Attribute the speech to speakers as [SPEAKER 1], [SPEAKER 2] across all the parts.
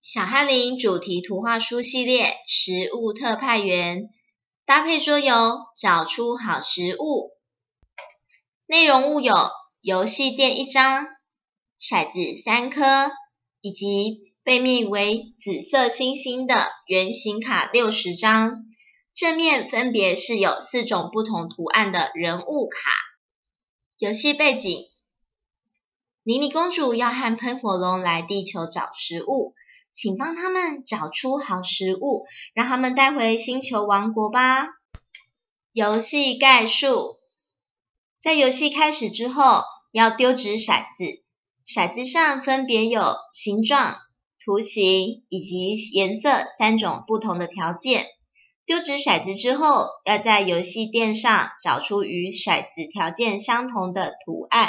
[SPEAKER 1] 小翰林主题图画书系列食物特派员，搭配桌游找出好食物。内容物有游戏垫1张、骰子3颗，以及背面为紫色星星的圆形卡60张，正面分别是有4种不同图案的人物卡。游戏背景：妮妮公主要和喷火龙来地球找食物，请帮他们找出好食物，让他们带回星球王国吧。游戏概述：在游戏开始之后，要丢掷骰子，骰子上分别有形状、图形以及颜色3种不同的条件。丢掷骰子之后，要在游戏垫上找出与骰子条件相同的图案。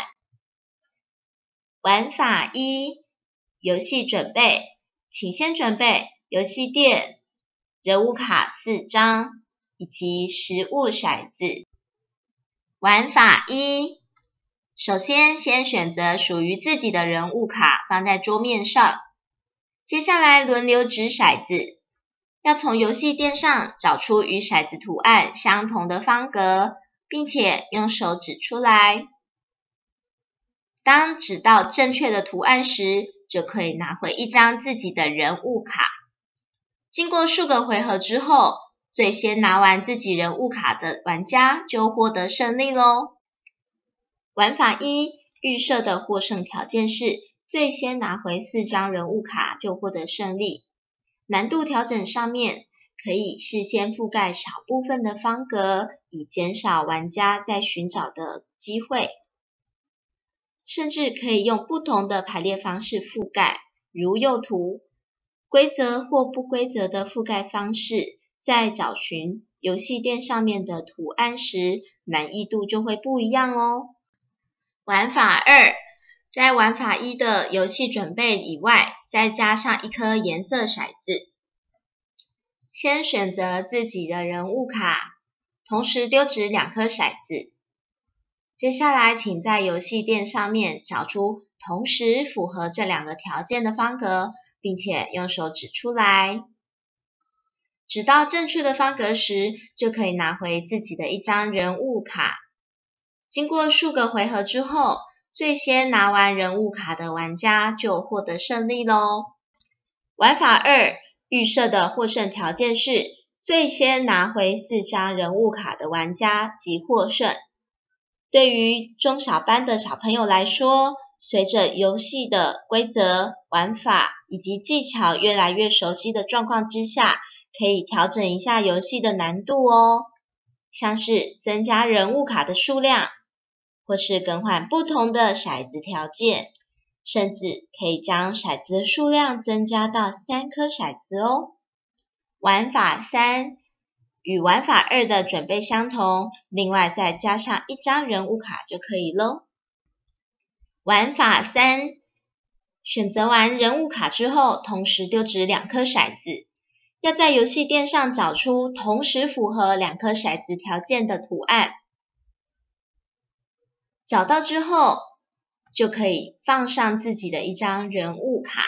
[SPEAKER 1] 玩法1：游戏准备，请先准备游戏垫、人物卡4张以及食物骰子。玩法1：首先选择属于自己的人物卡放在桌面上，接下来轮流掷骰子，要从游戏垫上找出与骰子图案相同的方格，并且用手指出来。当指到正确的图案时，就可以拿回1张自己的人物卡。经过数个回合之后，最先拿完自己人物卡的玩家就获得胜利咯。玩法1：预设的获胜条件是最先拿回4张人物卡就获得胜利。难度调整上面可以事先覆盖少部分的方格，以减少玩家在寻找的机会。甚至可以用不同的排列方式覆盖，如右图。规则或不规则的覆盖方式，在找寻游戏垫上面的图案时，难易度就会不一样哦。玩法2：在玩法1的游戏准备以外，再加上1颗颜色骰子。先选择自己的人物卡，同时丢掷2颗骰子。接下来请在游戏垫上面找出同时符合这2个条件的方格，并且用手指出来。指到正确的方格时，就可以拿回自己的1张人物卡。经过数个回合之后，最先拿完人物卡的玩家就获得胜利咯。玩法2：预设的获胜条件是最先拿回4张人物卡的玩家即获胜。对于中小班的小朋友来说，随着游戏的规则、玩法以及技巧越来越熟悉的状况之下，可以调整一下游戏的难度哦，像是增加人物卡的数量，或是更换不同的骰子条件，甚至可以将骰子的数量增加到3颗骰子哦。玩法3：与玩法2的准备相同，另外再加上1张人物卡就可以咯。玩法3：选择完人物卡之后，同时丢掷2颗骰子，要在游戏垫上找出同时符合2颗骰子条件的图案。找到之后，就可以放上自己的1张人物卡。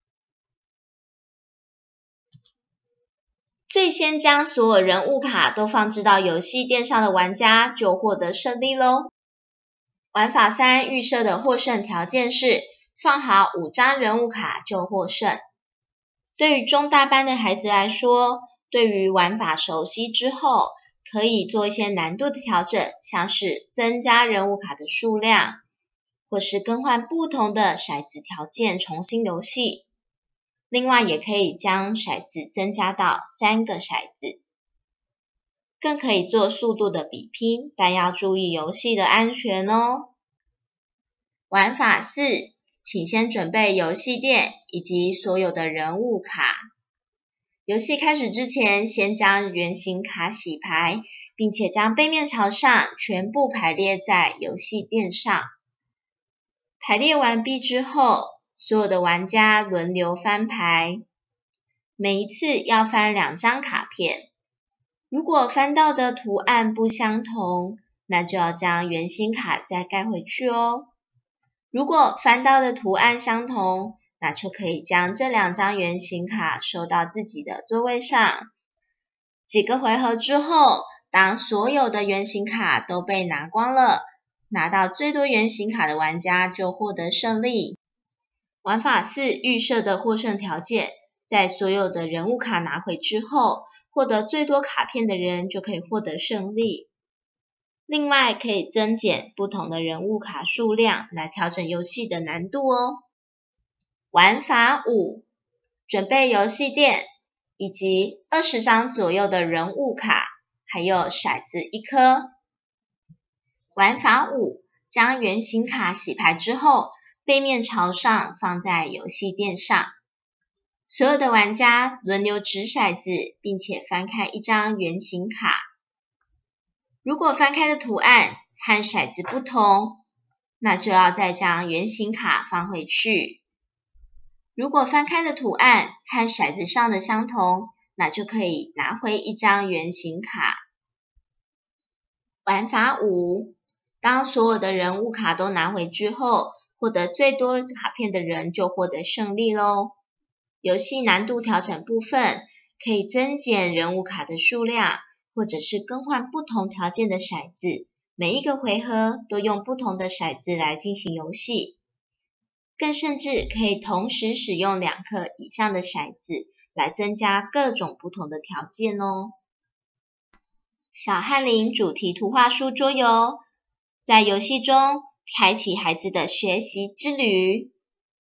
[SPEAKER 1] 最先将所有人物卡都放置到游戏垫上的玩家就获得胜利咯。玩法3预设的获胜条件是放好5张人物卡就获胜。对于中大班的孩子来说，对于玩法熟悉之后，可以做一些难度的调整，像是增加人物卡的数量，或是更换不同的骰子条件重新游戏。另外也可以将骰子增加到3个骰子，更可以做速度的比拼，但要注意游戏的安全哦。玩法4：请先准备游戏垫以及所有的人物卡。游戏开始之前，先将圆形卡洗牌，并且将背面朝上，全部排列在游戏垫上。排列完毕之后，所有的玩家轮流翻牌，每一次要翻2张卡片。如果翻到的图案不相同，那就要将圆形卡再盖回去哦。如果翻到的图案相同， 那就可以将这2张圆形卡收到自己的座位上。几个回合之后，当所有的圆形卡都被拿光了，拿到最多圆形卡的玩家就获得胜利。玩法4预设的获胜条件，在所有的人物卡拿回之后，获得最多卡片的人就可以获得胜利。另外可以增减不同的人物卡数量来调整游戏的难度哦。玩法5，准备游戏垫以及20张左右的人物卡，还有骰子1颗。玩法5，将圆形卡洗牌之后，背面朝上放在游戏垫上。所有的玩家轮流掷骰子，并且翻开一张圆形卡。如果翻开的图案和骰子不同，那就要再将圆形卡放回去。如果翻开的图案和骰子上的相同，那就可以拿回一张圆形卡。玩法5，当所有的人物卡都拿回之后，获得最多卡片的人就获得胜利咯。游戏难度调整部分，可以增减人物卡的数量，或者是更换不同条件的骰子，每一个回合都用不同的骰子来进行游戏。更甚至可以同时使用2颗以上的骰子来增加各种不同的条件哦。小翰林主题图画书桌游，在游戏中开启孩子的学习之旅。